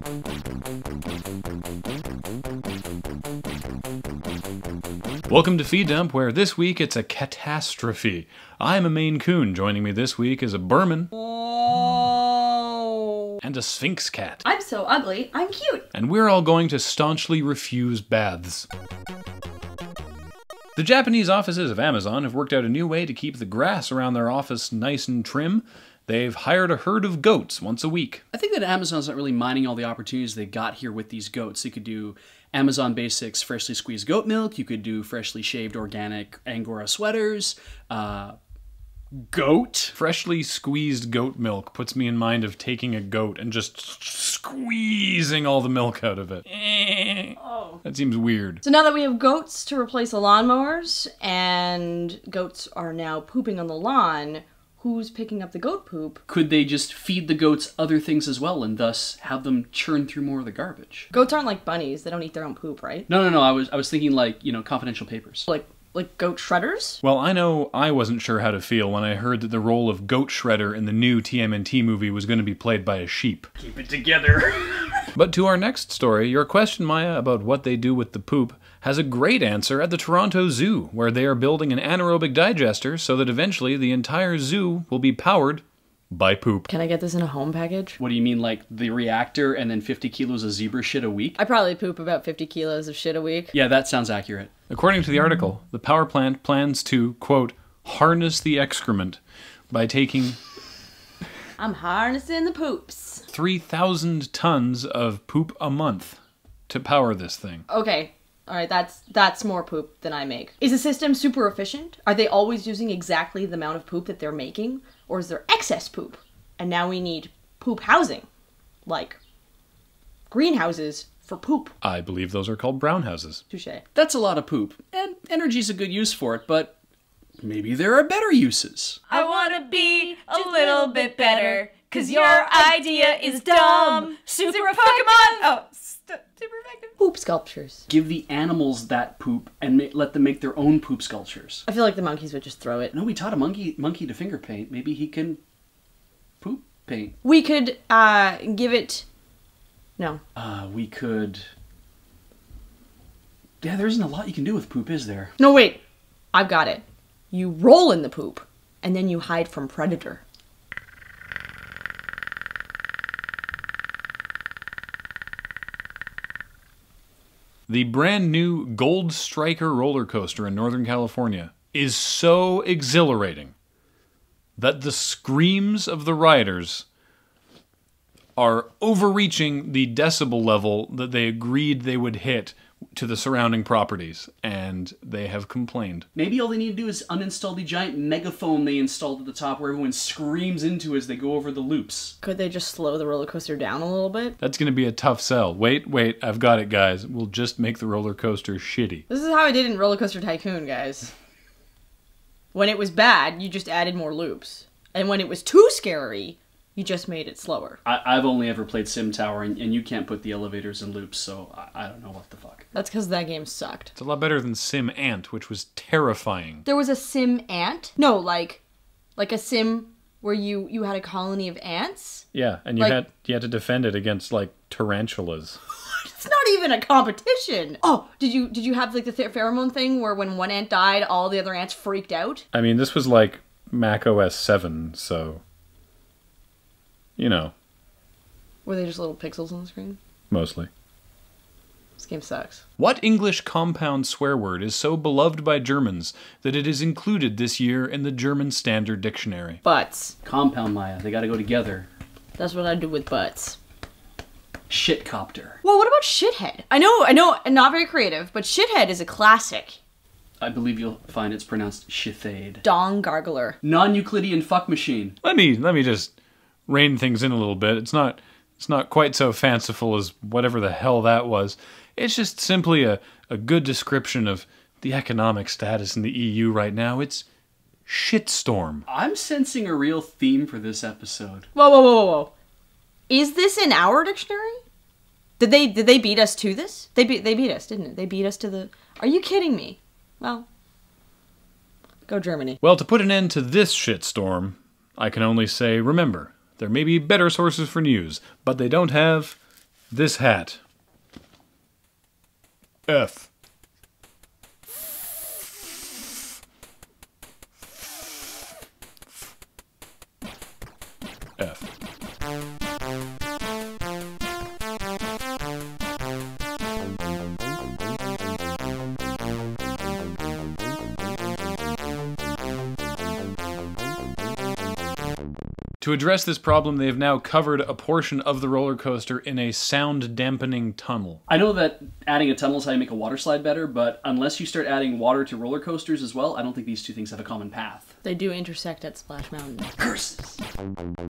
Welcome to Feed Dump, where this week it's a catastrophe. I'm a Maine Coon. Joining me this week is a Burman. Oh. And a Sphinx cat. I'm so ugly, I'm cute. And we're all going to staunchly refuse baths. The Japanese offices of Amazon have worked out a new way to keep the grass around their office nice and trim. They've hired a herd of goats once a week. I think that Amazon's not really mining all the opportunities they got here with these goats. You could do Amazon Basics freshly squeezed goat milk. You could do freshly shaved organic Angora sweaters. Goat. Freshly squeezed goat milk puts me in mind of taking a goat and just squeezing all the milk out of it. Oh. That seems weird. So now that we have goats to replace the lawnmowers, and goats are now pooping on the lawn, who's picking up the goat poop? Could they just feed the goats other things as well and thus have them churn through more of the garbage? Goats aren't like bunnies. They don't eat their own poop, right? No. I was thinking like, confidential papers. Like goat shredders? Well, I know I wasn't sure how to feel when I heard that the role of goat shredder in the new TMNT movie was going to be played by a sheep. Keep it together. But to our next story, your question, Maya, about what they do with the poop has a great answer at the Toronto Zoo, where they are building an anaerobic digester so that eventually the entire zoo will be powered by poop. Can I get this in a home package? What do you mean, like the reactor and then 50 kilos of zebra shit a week? I probably poop about 50 kilos of shit a week. Yeah, that sounds accurate. According to the article, the power plant plans to, quote, harness the excrement by taking I'm harnessing the poops. 3,000 tons of poop a month to power this thing. Okay. Alright, that's more poop than I make. Is the system super efficient? Are they always using exactly the amount of poop that they're making? Or is there excess poop? And now we need poop housing. Like greenhouses for poop. I believe those are called brown houses. Touché. That's a lot of poop, and energy's a good use for it, but maybe there are better uses. I wanna be a little bit better, 'cause your idea is dumb. Super Pokemon! Oh, super effective. Poop sculptures. Give the animals that poop and let them make their own poop sculptures. I feel like the monkeys would just throw it. No, we taught a monkey to finger paint. Maybe he can poop paint. We could, give it... No. We could... Yeah, there isn't a lot you can do with poop, is there? No, wait. I've got it. You roll in the poop, and then you hide from predator. The brand new Gold Striker roller coaster in Northern California is so exhilarating that the screams of the riders are overreaching the decibel level that they agreed they would hit to the surrounding properties, and they have complained. Maybe all they need to do is uninstall the giant megaphone they installed at the top where everyone screams into as they go over the loops. Could they just slow the roller coaster down a little bit? That's going to be a tough sell. Wait, I've got it, guys. We'll just make the roller coaster shitty. This is how I did in Roller Coaster Tycoon, guys. When it was bad, you just added more loops. And when it was too scary, you just made it slower. I've only ever played Sim Tower, and you can't put the elevators in loops, so I don't know what the fuck. That's because that game sucked. It's a lot better than Sim Ant, which was terrifying. There was a Sim Ant? No, like a sim where you had a colony of ants? Yeah, and you had to defend it against, like, tarantulas. It's not even a competition. Oh, did you have like the pheromone thing where when one ant died, all the other ants freaked out? I mean, this was like Mac OS 7, so... You know. Were they just little pixels on the screen? Mostly. This game sucks. What English compound swear word is so beloved by Germans that it is included this year in the German Standard Dictionary? Butts. Compound, Maya. They gotta go together. That's what I do with butts. Shitcopter. Well, what about shithead? I know, not very creative, but shithead is a classic. I believe you'll find it's pronounced shithade. Dong gargler. Non-Euclidean fuck machine. Let me just rein things in a little bit. It's not quite so fanciful as whatever the hell that was. It's just simply a good description of the economic status in the EU right now. It's shitstorm. I'm sensing a real theme for this episode. Whoa. Is this in our dictionary? Did they beat us to this? They beat us, didn't it? They beat us to the... Are you kidding me? Well, go Germany. Well, to put an end to this shitstorm, I can only say, remember, there may be better sources for news, but they don't have This hat. F. F. To address this problem, they have now covered a portion of the roller coaster in a sound-dampening tunnel. I know that adding a tunnel is how you make a water slide better, but unless you start adding water to roller coasters as well, I don't think these two things have a common path. They do intersect at Splash Mountain. Curses!